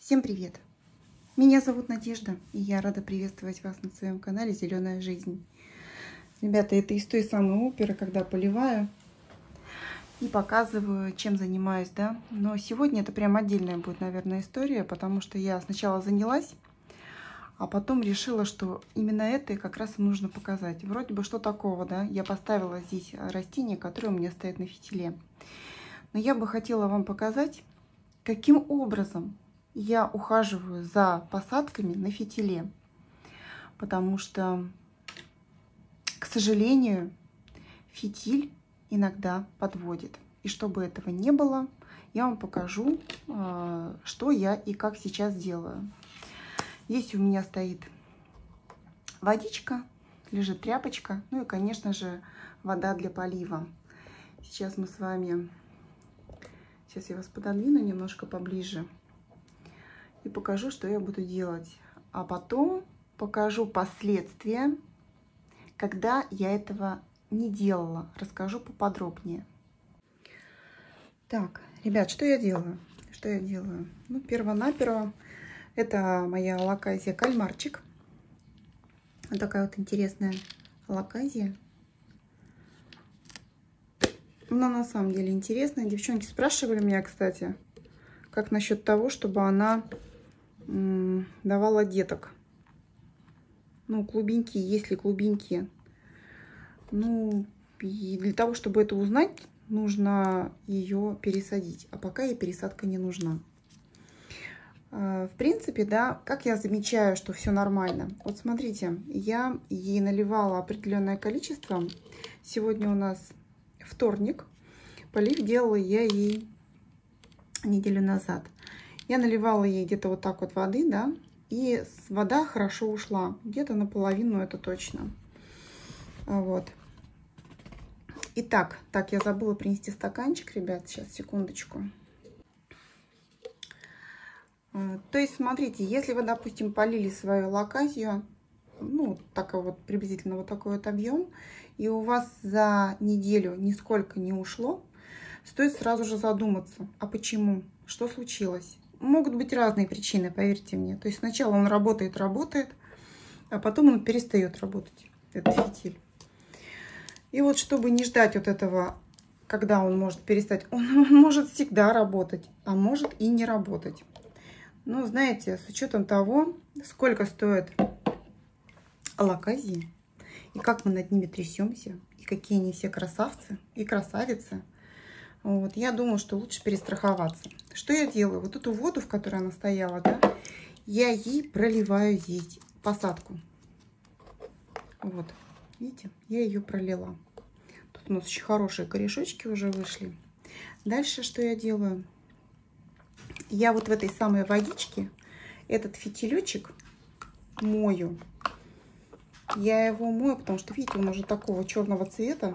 Всем привет! Меня зовут Надежда, и я рада приветствовать вас на своем канале «Зеленая жизнь». Ребята, это из той самой оперы, когда поливаю и показываю, чем занимаюсь, да. Но сегодня это прям отдельная будет, наверное, история, потому что я сначала занялась, а потом решила, что именно это как раз и нужно показать. Вроде бы что такого, да. Я поставила здесь растение, которое у меня стоит на фитиле. Но я бы хотела вам показать, каким образом я ухаживаю за посадками на фитиле, потому что, к сожалению, фитиль иногда подводит. И чтобы этого не было, я вам покажу, что я и как сейчас делаю. Здесь у меня стоит водичка, лежит тряпочка, ну и, конечно же, вода для полива. Сейчас мы с вами, сейчас я вас пододвину немножко поближе и покажу, что я буду делать. А потом покажу последствия, когда я этого не делала. Расскажу поподробнее. Так, ребят, что я делаю? Что я делаю? Ну, перво-наперво, это моя алоказия кальмарчик. Вот такая вот интересная алоказия. Она на самом деле интересная. Девчонки спрашивали меня, кстати, как насчет того, чтобы она давала деток. Ну, клубеньки, есть ли клубеньки. Ну, и для того, чтобы это узнать, нужно ее пересадить. А пока ей пересадка не нужна. В принципе, да, как я замечаю, что все нормально. Вот смотрите, я ей наливала определенное количество. Сегодня у нас вторник. Полив делала я ей неделю назад. Я наливала ей где-то вот так вот воды, да, и вода хорошо ушла. Где-то наполовину, это точно. Вот. Итак, так, я забыла принести стаканчик, ребят, сейчас, секундочку. То есть, смотрите, если вы, допустим, полили свою алоказию, ну, такой вот, приблизительно вот такой вот объем, и у вас за неделю нисколько не ушло, стоит сразу же задуматься, а почему, что случилось. Могут быть разные причины, поверьте мне. То есть сначала он работает, а потом он перестает работать, этот фитиль. И вот чтобы не ждать вот этого, когда он может перестать, он может всегда работать, а может и не работать. Но знаете, с учетом того, сколько стоят алоказии, и как мы над ними трясемся, и какие они все красавцы и красавицы, вот, я думаю, что лучше перестраховаться. Что я делаю? Вот эту воду, в которой она стояла, да, я ей проливаю здесь посадку. Вот, видите, я ее пролила. Тут у нас очень хорошие корешочки уже вышли. Дальше что я делаю? Я вот в этой самой водичке этот фитилечек мою. Я его мою, потому что, видите, он уже такого черного цвета.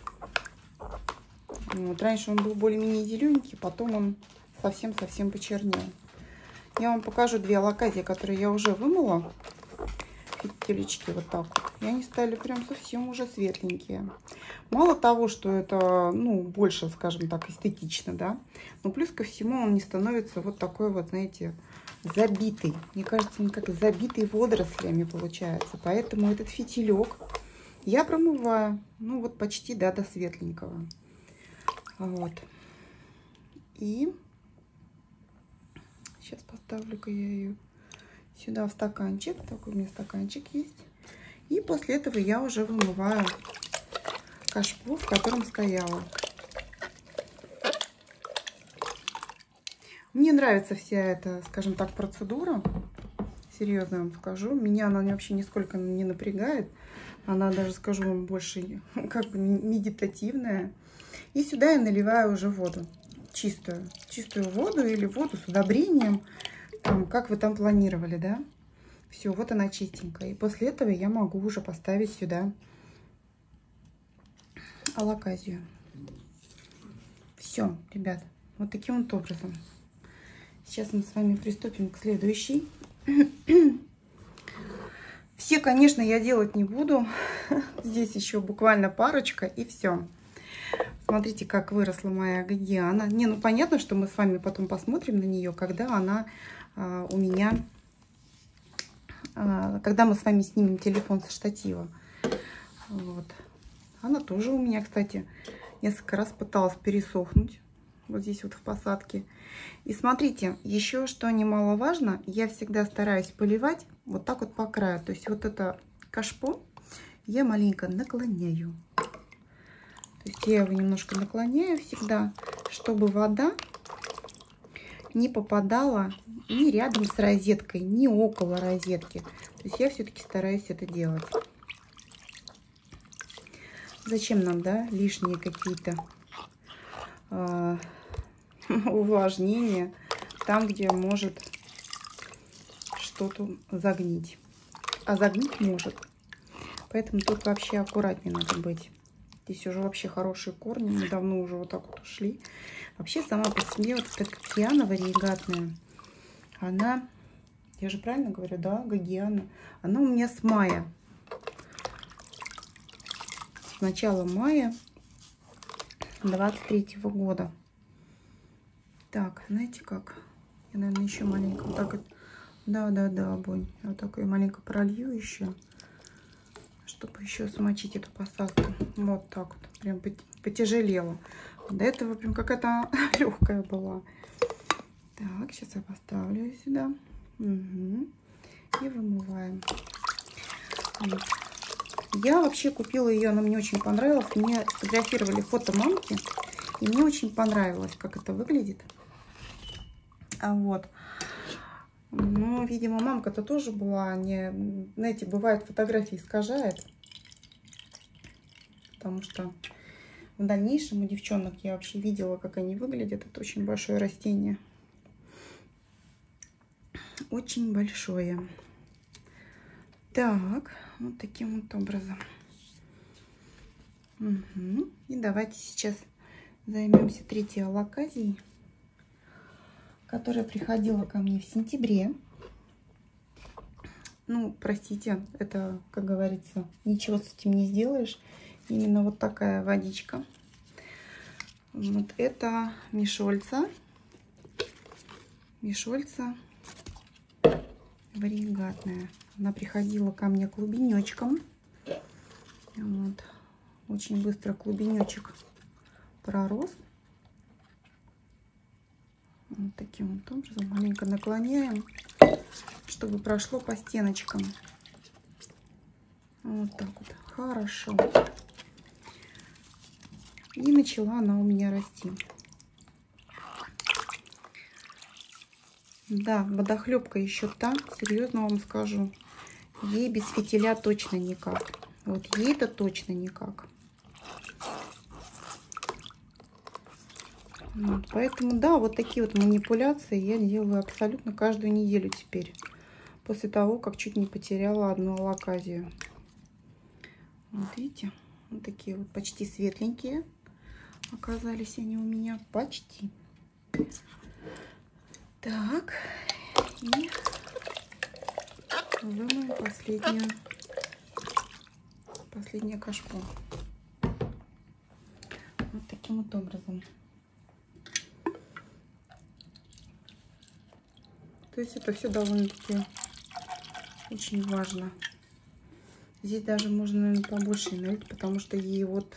Вот, раньше он был более-менее зелененький, потом он совсем-совсем почернел. Я вам покажу две алоказии, которые я уже вымыла. Фитилечки вот так вот. И они стали прям совсем уже светленькие. Мало того, что это, ну, больше, скажем так, эстетично, да, но плюс ко всему он не становится вот такой вот, знаете, забитый. Мне кажется, он как забитый водорослями получается. Поэтому этот фитилек я промываю, ну, вот почти, да, до светленького. Вот. И сейчас поставлю-ка я ее сюда в стаканчик. Такой у меня стаканчик есть. И после этого я уже вымываю кашпо, в котором стояла. Мне нравится вся эта, скажем так, процедура. Серьезно вам скажу. Меня она вообще нисколько не напрягает. Она даже, скажу вам, больше как бы медитативная. И сюда я наливаю уже воду. Чистую воду или воду с удобрением. Там, как вы там планировали, да? Все, вот она чистенькая. И после этого я могу уже поставить сюда алоказию. Все, ребят, вот таким вот образом. Сейчас мы с вами приступим к следующей. Все, конечно, я делать не буду. Здесь еще буквально парочка и все. Смотрите, как выросла моя гагиана. Не, ну понятно, что мы с вами потом посмотрим на нее, когда она у меня, когда мы с вами снимем телефон со штатива. Вот. Она тоже у меня, кстати, несколько раз пыталась пересохнуть. Вот здесь вот в посадке. И смотрите, еще что немаловажно, я всегда стараюсь поливать вот так вот по краю. То есть вот это кашпо я маленько наклоняю. То есть я его немножко наклоняю всегда, чтобы вода не попадала ни рядом с розеткой, ни около розетки. То есть я все-таки стараюсь это делать. Зачем нам, да, лишние какие-то увлажнения там, где может что-то загнить. А загнить может. Поэтому тут вообще аккуратнее надо быть. Здесь уже вообще хорошие корни. Мы давно уже вот так вот ушли. Вообще сама по себе вот эта гагиана варигатная, она, я же правильно говорю, да, гагиана, она у меня с мая. С начала мая 23-го года. Так, знаете как? Я, наверное, еще маленько вот так вот. Да, огонь. Я вот так ее маленько пролью еще, чтобы еще смочить эту посадку. Вот так вот. Прям потяжелела. До этого прям какая-то легкая была. Так, сейчас я поставлю ее сюда. Угу. И вымываем. Вот. Я вообще купила ее, она мне очень понравилась. Мне сфотографировали фото мамки. И мне очень понравилось, как это выглядит. Вот. Ну, видимо, мамка-то тоже была не... Знаете, бывает, фотографии искажает. Потому что в дальнейшем у девчонок я вообще видела, как они выглядят. Это очень большое растение. Очень большое. Так, вот таким вот образом. Угу. И давайте сейчас займемся третьей алоказией, которая приходила ко мне в сентябре. Ну, простите, это, как говорится, ничего с этим не сделаешь. Именно вот такая водичка. Вот это Мишольца. Мишольца варигатная. Она приходила ко мне клубенечком. Вот. Очень быстро клубенечек пророс. Вот таким вот образом маленько наклоняем, чтобы прошло по стеночкам. Вот так вот. Хорошо. И начала она у меня расти. Да, водохлебка еще та, серьезно вам скажу. Ей без фитиля точно никак. Вот ей-то точно никак. Вот, поэтому, да, вот такие вот манипуляции я делаю абсолютно каждую неделю теперь. После того, как чуть не потеряла одну алоказию. Вот видите, вот такие вот почти светленькие оказались они у меня. Почти. Так, и вымоем последнее кашпо. Вот таким вот образом. То есть это все довольно-таки очень важно. Здесь даже можно, наверное, побольше налить, потому что ей вот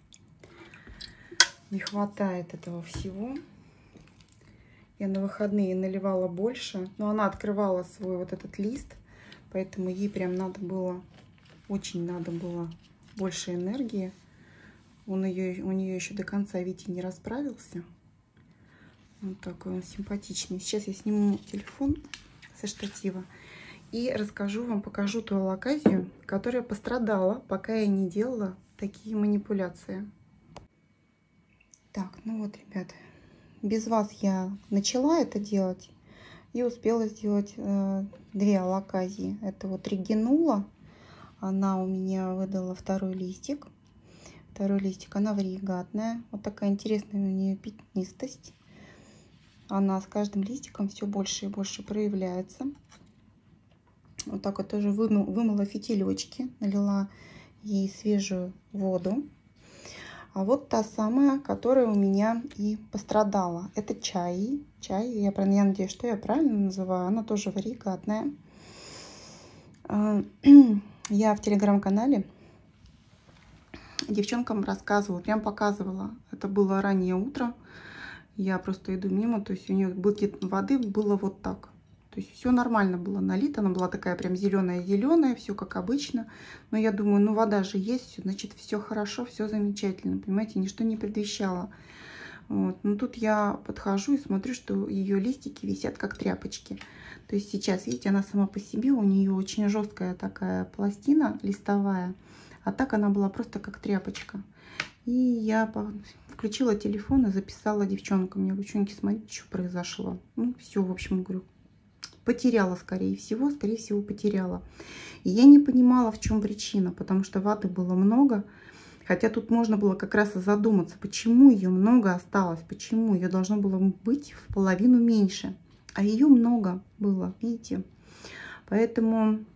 не хватает этого всего. Я на выходные наливала больше, но она открывала свой вот этот лист, поэтому ей прям надо было, очень надо было больше энергии. У нее еще до конца, видите, не расправился. Вот такой он симпатичный. Сейчас я сниму телефон со штатива и расскажу вам, покажу ту алоказию, которая пострадала, пока я не делала такие манипуляции. Так, ну вот, ребят, без вас я начала это делать и успела сделать 2 алоказии. Это вот регинула, она у меня выдала второй листик. Второй листик, она варигатная. Вот такая интересная у нее пятнистость. Она с каждым листиком все больше и больше проявляется. Вот так вот тоже вымыла фитилечки, налила ей свежую воду. А вот та самая, которая у меня и пострадала. Это чай. Чай, я надеюсь, что я правильно называю. Она тоже варикатная. Я в телеграм-канале девчонкам рассказывала, прям показывала. Это было раннее утро. Я просто иду мимо, то есть у нее букет воды было вот так. То есть все нормально было налито, она была такая прям зеленая-зеленая, все как обычно. Но я думаю, ну вода же есть, значит все хорошо, все замечательно, понимаете, ничто не предвещало. Вот. Но тут я подхожу и смотрю, что ее листики висят как тряпочки. То есть сейчас, видите, она сама по себе, у нее очень жесткая такая пластина листовая, а так она была просто как тряпочка. И я включила телефон и записала девчонкам. Я говорю, девчонки, смотрите, что произошло. Ну, все, в общем, говорю, потеряла, скорее всего, потеряла. И я не понимала, в чем причина, потому что ваты было много. Хотя тут можно было как раз и задуматься, почему ее много осталось, почему ее должно было быть в половину меньше. А ее много было, видите. Поэтому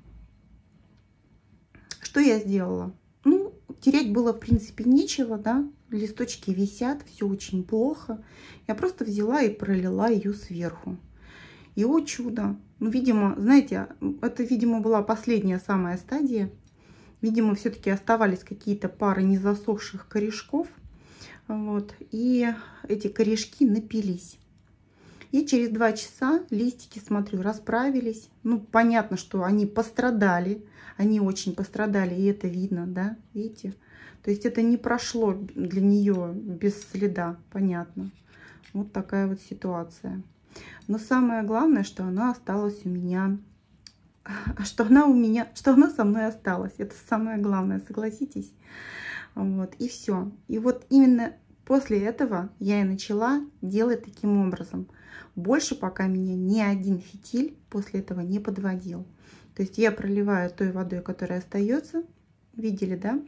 что я сделала? Ну, терять было, в принципе, нечего, да. Листочки висят, все очень плохо. Я просто взяла и пролила ее сверху. И, о чудо, ну, видимо, знаете, это, видимо, была последняя самая стадия. Видимо, все-таки оставались какие-то пары незасохших корешков. Вот, и эти корешки напились. И через 2 часа листики, смотрю, расправились. Ну, понятно, что они пострадали. Они очень пострадали, и это видно, да, видите? То есть это не прошло для нее без следа, понятно. Вот такая вот ситуация. Но самое главное, что она осталась у меня, что она со мной осталась. Это самое главное, согласитесь. Вот, и все. И вот именно после этого я и начала делать таким образом. Больше пока меня ни один фитиль после этого не подводил. То есть я проливаю той водой, которая остается. Видели, да?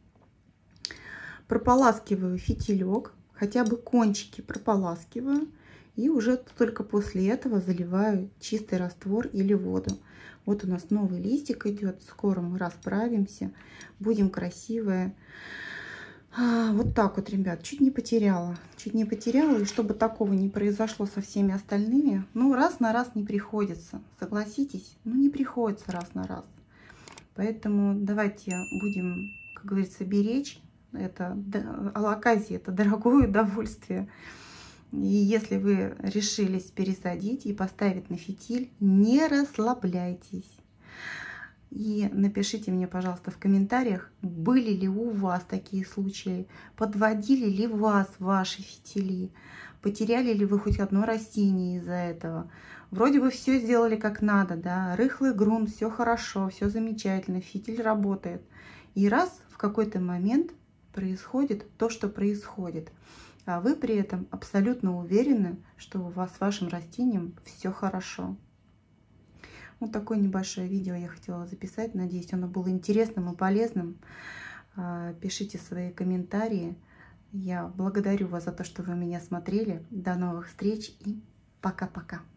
Прополаскиваю фитилек, хотя бы кончики прополаскиваю. И уже только после этого заливаю чистый раствор или воду. Вот у нас новый листик идет. Скоро мы расправимся. Будем красивые. Вот так вот, ребят, чуть не потеряла. И чтобы такого не произошло со всеми остальными, ну, раз на раз не приходится. Согласитесь? Ну, не приходится раз на раз. Поэтому давайте будем, как говорится, беречь. Это алоказия, это дорогое удовольствие. И если вы решились пересадить и поставить на фитиль, не расслабляйтесь. И напишите мне, пожалуйста, в комментариях, были ли у вас такие случаи, подводили ли вас ваши фитили, потеряли ли вы хоть одно растение из-за этого. Вроде бы все сделали как надо, да, рыхлый грунт, все хорошо, все замечательно, фитиль работает. И раз в какой-то момент происходит то, что происходит, а вы при этом абсолютно уверены, что у вас с вашим растением все хорошо. Вот такое небольшое видео я хотела записать. Надеюсь, оно было интересным и полезным. Пишите свои комментарии. Я благодарю вас за то, что вы меня смотрели. До новых встреч и пока-пока.